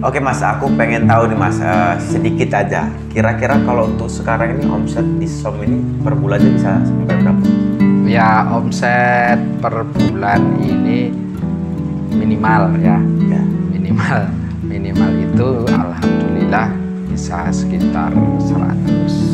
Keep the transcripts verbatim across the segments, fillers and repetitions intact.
Oke Mas, aku pengen tahu nih Mas, uh, sedikit aja. Kira-kira kalau untuk sekarang ini omset di SOM ini per bulannya bisa sampai berapa? Ya, omset per bulan ini minimal ya, ya minimal minimal itu alhamdulillah bisa sekitar seratus.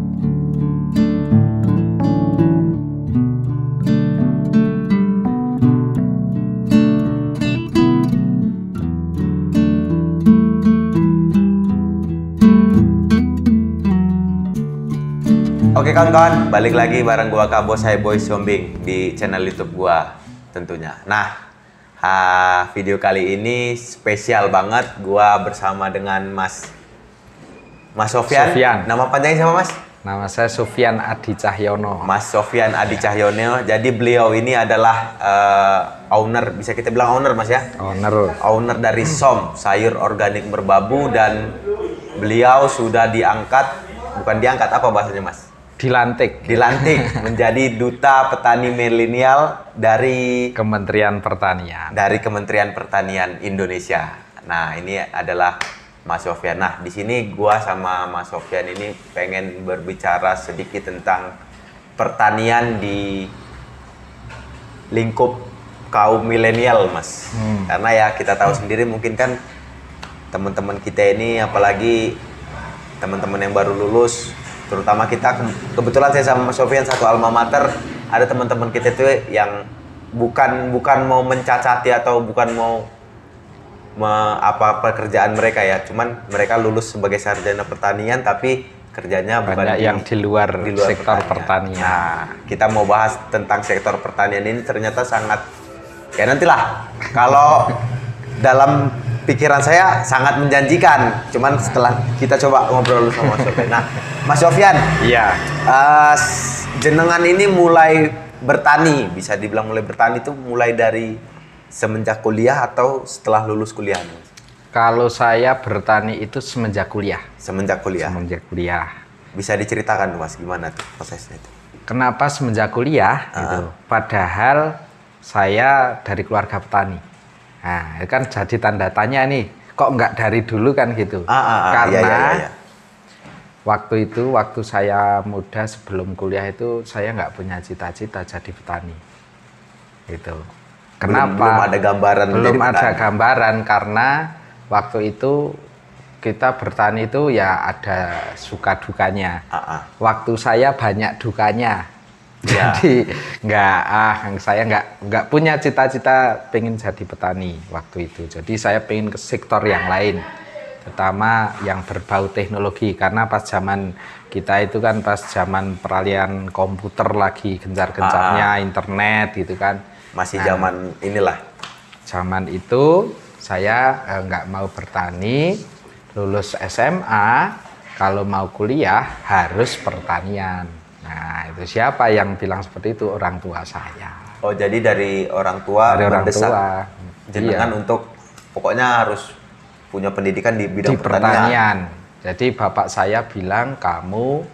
Oke kawan-kawan, balik lagi bareng gua Kak Bos Hai Boy Siombing di channel YouTube gua tentunya. Nah, ha, video kali ini spesial banget, gua bersama dengan Mas Mas Sofyan. Sofyan. Nama panjangnya siapa Mas? Nama saya Sofyan Adi Cahyono. Mas Sofyan Adi Cahyono. Jadi beliau ini adalah uh, owner, bisa kita bilang owner Mas ya? Owner. Owner dari SOM, Sayur Organik Merbabu, dan beliau sudah diangkat, bukan diangkat apa bahasanya Mas? Dilantik. Dilantik menjadi Duta Petani Milenial dari Kementerian Pertanian. Dari Kementerian Pertanian Indonesia. Nah, ini adalah Mas Sofyan. Nah, di sini gua sama Mas Sofyan ini pengen berbicara sedikit tentang pertanian di lingkup kaum milenial, Mas. Hmm. Karena ya kita tahu sendiri mungkin kan teman-teman kita ini, apalagi teman-teman yang baru lulus, terutama kita, kebetulan saya sama Mas Sofyan satu alma mater, ada teman-teman kita itu yang bukan bukan mau mencacati atau bukan mau me, apa pekerjaan mereka ya, cuman mereka lulus sebagai sarjana pertanian tapi kerjanya banyak bukan di, yang di luar, di luar sektor pertanian. pertanian. Nah, kita mau bahas tentang sektor pertanian ini, ternyata sangat, ya nantilah kalau dalam pikiran saya sangat menjanjikan, cuman setelah kita coba ngobrol sama Mas Sofyan. Nah, Mas Sofyan, iya. Uh, jenengan ini mulai bertani, bisa dibilang mulai bertani itu mulai dari semenjak kuliah atau setelah lulus kuliah? Kalau saya bertani itu semenjak kuliah. Semenjak kuliah. Semenjak kuliah. Bisa diceritakan Mas gimana tuh prosesnya itu? Kenapa semenjak kuliah? Uh-huh. Gitu. Padahal saya dari keluarga petani. Nah, itu kan jadi tanda tanya nih, kok nggak dari dulu kan gitu? Ah, ah, ah, Karena iya, iya, iya. waktu itu, waktu saya muda sebelum kuliah itu, saya nggak punya cita-cita jadi petani. Gitu. Kenapa? Belum, belum ada gambaran. Belum ada petani. gambaran karena waktu itu kita bertani itu ya ada suka dukanya. Ah, ah. Waktu saya banyak dukanya. Ya. Jadi nggak ah saya nggak nggak punya cita-cita pengen jadi petani waktu itu. Jadi saya pengen ke sektor yang lain, terutama yang berbau teknologi, karena pas zaman kita itu kan pas zaman peralihan komputer lagi gencar-gencarnya, ah. internet gitu kan. Masih nah, zaman inilah. Zaman itu saya eh, nggak mau bertani, lulus S M A, kalau mau kuliah harus pertanian. Nah, itu siapa yang bilang seperti itu? Orang tua saya. Oh, jadi dari orang tua dari orang mendesak tua. jenengan iya. Untuk pokoknya harus punya pendidikan di bidang di pertanian. pertanian. Jadi bapak saya bilang, kamu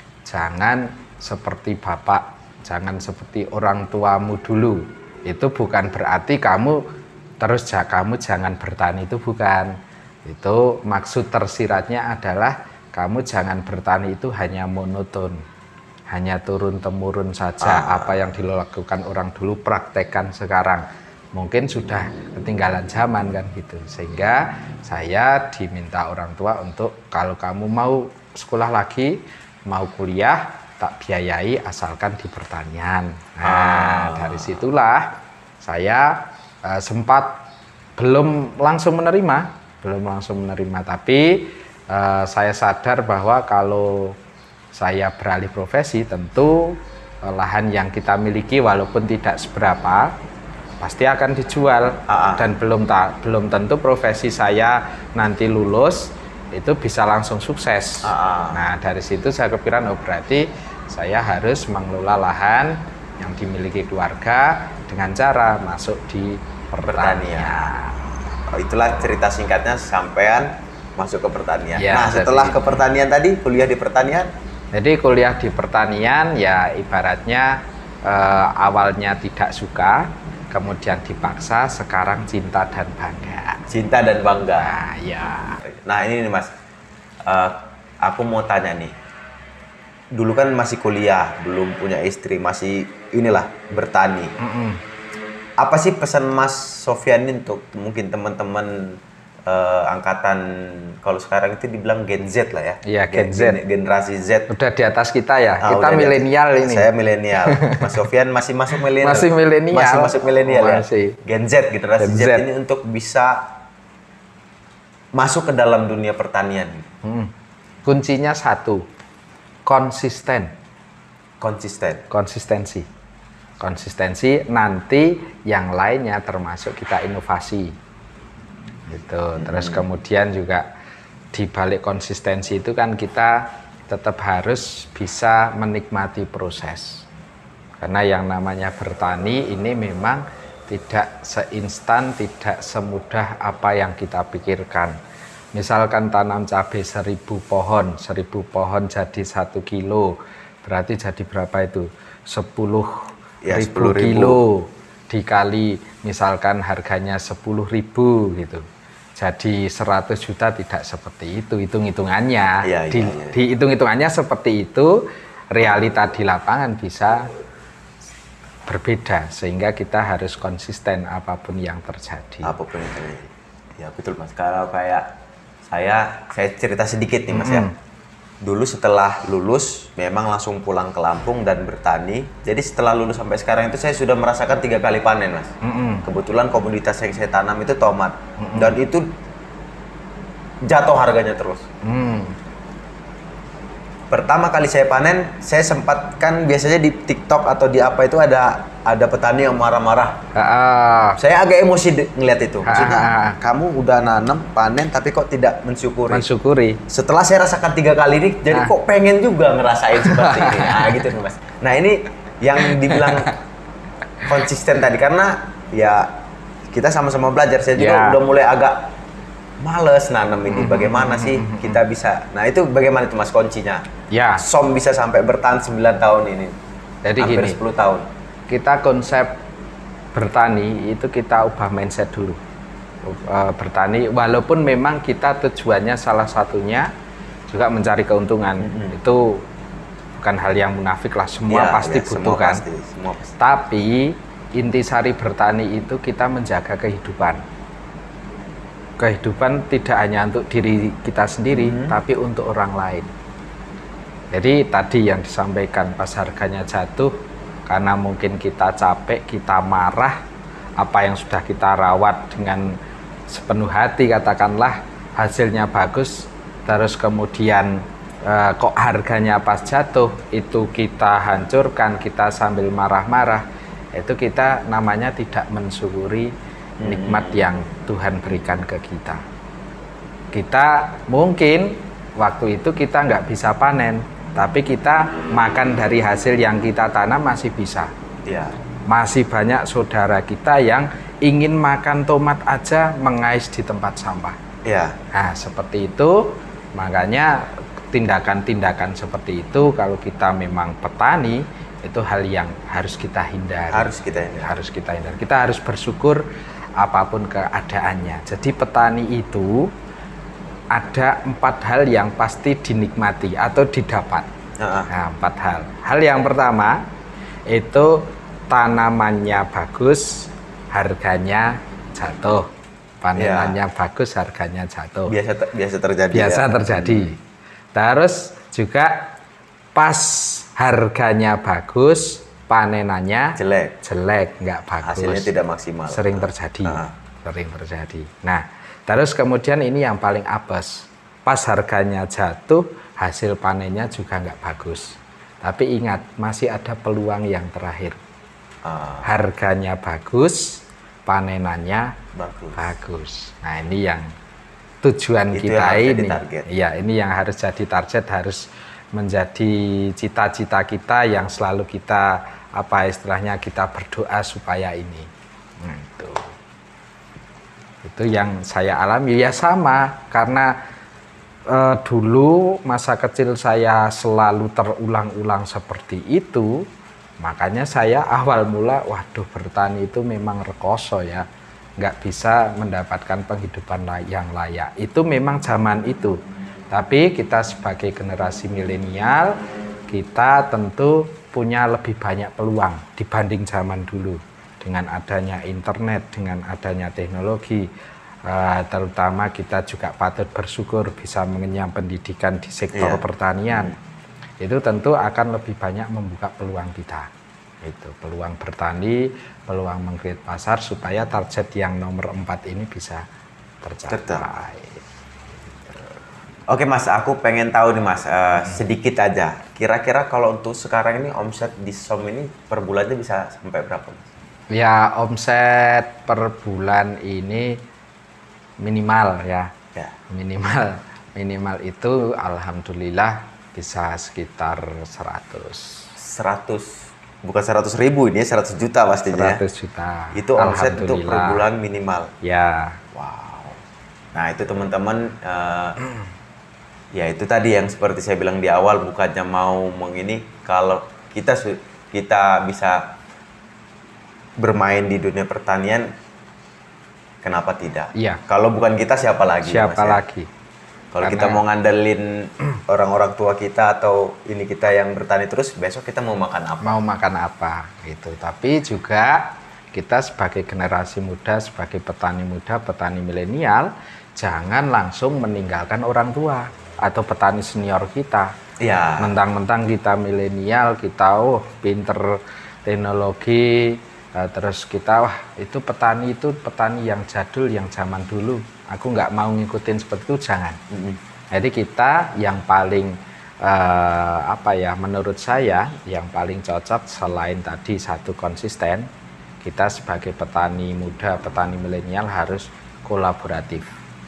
jangan seperti bapak, jangan seperti orang tuamu dulu. Itu bukan berarti kamu terus kamu jangan bertani, itu bukan. Itu maksud tersiratnya adalah kamu jangan bertani itu hanya monoton. Hanya turun-temurun saja, ah. apa yang dilakukan orang dulu praktekkan sekarang. Mungkin sudah ketinggalan zaman kan gitu. Sehingga saya diminta orang tua untuk kalau kamu mau sekolah lagi, mau kuliah, tak biayai asalkan di pertanian. Nah, ah. dari situlah saya uh, sempat belum langsung menerima, belum langsung menerima, tapi uh, saya sadar bahwa kalau saya beralih profesi, tentu lahan yang kita miliki walaupun tidak seberapa pasti akan dijual. uh-uh. Dan belum tak belum tentu profesi saya nanti lulus itu bisa langsung sukses. uh-uh. Nah, dari situ saya kepikiran, oh berarti saya harus mengelola lahan yang dimiliki keluarga dengan cara masuk di pertanian. Oh, itulah cerita singkatnya sampean masuk ke pertanian. Ya, nah, setelah jadi, ke pertanian tadi kuliah di pertanian. Jadi kuliah di pertanian ya ibaratnya eh, awalnya tidak suka, kemudian dipaksa, sekarang cinta dan bangga. cinta dan bangga. Nah, ya. Nah ini nih Mas, uh, aku mau tanya nih. Dulu kan masih kuliah, belum punya istri, masih inilah bertani. Mm-mm. Apa sih pesan Mas Sofyan ini untuk mungkin teman-teman uh, angkatan kalau sekarang itu dibilang Gen Z lah ya? Iya, Gen Z. Gen- generasi Z. Udah di atas kita ya. Ah, kita udah di- milenial ini. Saya milenial. Mas Sofyan masih masuk milenial. Masih milenial. Masih masuk milenial ya. Masih. Gen Z, generasi Gen Z. Z ini untuk bisa masuk ke dalam dunia pertanian. Mm. Kuncinya satu, konsisten. Konsisten. Konsistensi. Konsistensi, nanti yang lainnya termasuk kita inovasi. Gitu. Terus kemudian juga di balik konsistensi itu kan kita tetap harus bisa menikmati proses. Karena yang namanya bertani ini memang tidak seinstan, tidak semudah apa yang kita pikirkan. Misalkan tanam cabai seribu pohon, seribu pohon jadi satu kilo, berarti jadi berapa itu? Sepuluh Ya, ribu sepuluh ribu. kilo dikali misalkan harganya sepuluh ribu gitu. Jadi seratus juta tidak seperti itu hitung-hitungannya. Ya, di, ya, ya. di hitung-hitungannya seperti itu, realita di lapangan bisa berbeda sehingga kita harus konsisten apapun yang terjadi. Apapun itu. Ya betul Mas. Kalau kayak saya, saya cerita sedikit nih Mas ya. Dulu setelah lulus memang langsung pulang ke Lampung dan bertani. Jadi setelah lulus sampai sekarang itu saya sudah merasakan tiga kali panen Mas. Mm-mm. Kebetulan komoditas yang saya tanam itu tomat. Dan itu jatuh harganya terus. Hmm. Pertama kali saya panen, saya sempat kan biasanya di TikTok atau di apa itu ada ada petani yang marah-marah. Ah, Saya agak emosi de- ngeliat itu. Maksudnya Ah. kamu udah nanam, panen tapi kok tidak mensyukuri. mensyukuri. Setelah saya rasakan tiga kali ini, jadi Ah. kok pengen juga ngerasain seperti ini. Nah gitu nih Mas. Nah ini yang dibilang konsisten tadi karena ya kita sama-sama belajar. Saya juga Ya. udah mulai agak males nanam ini. Bagaimana sih kita bisa? Nah itu bagaimana itu Mas kuncinya? Ya, Som bisa sampai bertahan sembilan tahun ini. jadi Hampir gini. sepuluh tahun. Kita konsep bertani itu kita ubah mindset dulu. Uh, bertani walaupun memang kita tujuannya salah satunya juga mencari keuntungan. Mm-hmm. Itu bukan hal yang munafik lah, semua Ya, pasti ya, semua butuh kan. pasti, semua pasti. Tapi intisari bertani itu kita menjaga kehidupan. Kehidupan tidak hanya untuk diri kita sendiri, Hmm. tapi untuk orang lain. Jadi tadi yang disampaikan pas harganya jatuh, karena mungkin kita capek, kita marah, apa yang sudah kita rawat dengan sepenuh hati katakanlah hasilnya bagus, terus kemudian eh, kok harganya pas jatuh itu kita hancurkan, kita sambil marah-marah, itu kita namanya tidak mensyukuri nikmat yang Tuhan berikan ke kita. Kita mungkin waktu itu kita nggak bisa panen, tapi kita makan dari hasil yang kita tanam masih bisa. Ya. Masih banyak saudara kita yang ingin makan tomat aja mengais di tempat sampah. Ya. Nah, seperti itu, makanya tindakan-tindakan seperti itu kalau kita memang petani, itu hal yang harus kita hindari. Harus kita ini. Harus kita hindari. Kita harus bersyukur apapun keadaannya. Jadi petani itu ada empat hal yang pasti dinikmati atau didapat. Uh-uh. Nah, empat hal. Hal yang pertama itu tanamannya bagus, harganya jatuh. Panenannya Ya. bagus, harganya jatuh. Biasa te- biasa terjadi. Biasa ya. terjadi. Terus juga pas harganya bagus, panenannya Jelek. jelek, nggak bagus. Hasilnya tidak maksimal. Sering terjadi. Ah. Sering terjadi. Nah, terus kemudian ini yang paling apes. Pas harganya jatuh, hasil panennya juga nggak bagus. Tapi ingat, masih ada peluang yang terakhir. Ah, Harganya bagus, panenannya bagus. bagus. Nah, ini yang tujuan Itu kita yang harus jadi ini. target. Iya, ini yang harus jadi target, harus menjadi cita-cita kita yang selalu kita apa istilahnya kita berdoa supaya ini. Nah, itu. Itu yang saya alami ya sama karena eh, dulu masa kecil saya selalu terulang-ulang seperti itu. Makanya saya awal mula, waduh bertani itu memang rekoso ya. nggak bisa mendapatkan penghidupan lay- yang layak. Itu memang zaman itu. Tapi kita sebagai generasi milenial, kita tentu punya lebih banyak peluang dibanding zaman dulu. Dengan adanya internet, dengan adanya teknologi, uh, terutama kita juga patut bersyukur bisa mengenyam pendidikan di sektor Iya. pertanian. Itu tentu akan lebih banyak membuka peluang kita. Itu peluang bertani, peluang meng-create pasar supaya target yang nomor empat ini bisa tercapai. Oke Mas, aku pengen tahu nih Mas, uh, sedikit aja. Kira-kira kalau untuk sekarang ini omset di S O M ini per bulannya bisa sampai berapa Mas? Ya, omset per bulan ini minimal ya. Ya. Minimal minimal itu alhamdulillah bisa sekitar seratus. seratus. Bukan seratus ribu, ini seratus juta pastinya. seratus juta. Itu omset untuk per Alhamdulillah. bulan minimal. Ya. Wow. Nah itu teman-teman, uh, ya itu tadi yang seperti saya bilang di awal, bukannya mau mengini, kalau kita su- kita bisa bermain di dunia pertanian, kenapa tidak? Iya. Kalau bukan kita siapa lagi? Siapa Mas, ya? lagi? Kalau Karena- kita mau ngandelin orang-orang tua kita atau ini kita yang bertani terus, besok kita mau makan apa? Mau makan apa gitu. Tapi juga kita sebagai generasi muda, sebagai petani muda, petani milenial, jangan langsung meninggalkan orang tua atau petani senior kita. Ya. Mentang-mentang kita milenial, kita oh pinter teknologi, eh, terus kita wah itu petani itu petani yang jadul, yang zaman dulu. Aku nggak mau ngikutin seperti itu, jangan. Mm-mm. Jadi kita yang paling eh, apa ya, menurut saya yang paling cocok selain tadi satu konsisten, kita sebagai petani muda, petani milenial harus kolaboratif,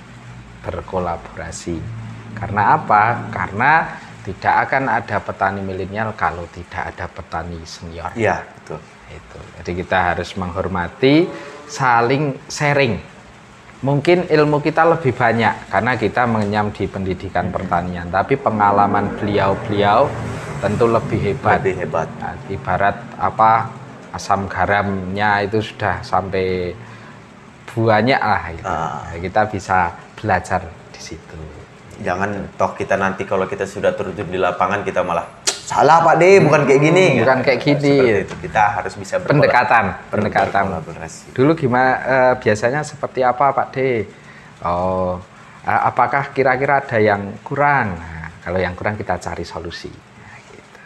berkolaborasi. Karena apa? Karena tidak akan ada petani milenial kalau tidak ada petani senior. Iya, betul. Itu. Jadi kita harus menghormati, saling sharing. Mungkin ilmu kita lebih banyak karena kita mengenyam di pendidikan pertanian, tapi pengalaman beliau-beliau tentu lebih hebat. Lebih hebat. Nah, ibarat apa, asam garamnya itu sudah sampai banyak lah itu. Ah. Nah, kita bisa belajar di situ. Jangan toh kita nanti kalau kita sudah terjun di lapangan kita malah salah Pak De, bukan kayak gini. Bukan kayak gini. Seperti itu. Kita harus bisa berkolab- Pendekatan, pendekatan. berkolaborasi. Dulu gimana eh, biasanya seperti apa Pak D? Oh, eh, apakah kira-kira ada yang kurang? Nah, kalau yang kurang kita cari solusi. Nah, gitu.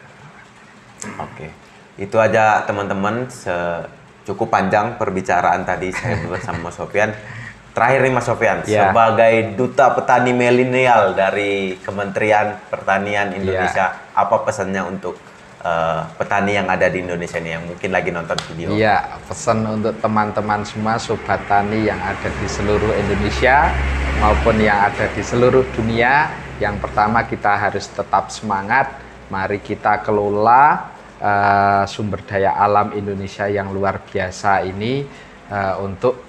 Oke. Itu aja teman-teman, se- cukup panjang perbicaraan tadi saya bersama Mas Sofyan. Terakhir nih Mas Sofyan, Ya. sebagai duta petani milenial dari Kementerian Pertanian Indonesia, apa pesannya untuk eh, petani yang ada di Indonesia ini yang mungkin lagi nonton video? Iya, pesan untuk teman-teman semua sobat tani yang ada di seluruh Indonesia maupun yang ada di seluruh dunia. Yang pertama kita harus tetap semangat. Mari kita kelola uh, sumber daya alam Indonesia yang luar biasa ini uh, untuk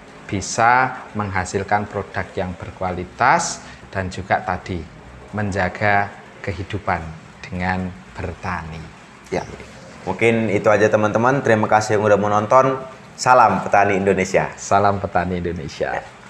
bisa menghasilkan produk yang berkualitas dan juga tadi menjaga kehidupan dengan bertani. Ya, mungkin itu aja teman-teman. Terima kasih yang udah menonton. Salam petani Indonesia. Salam petani Indonesia.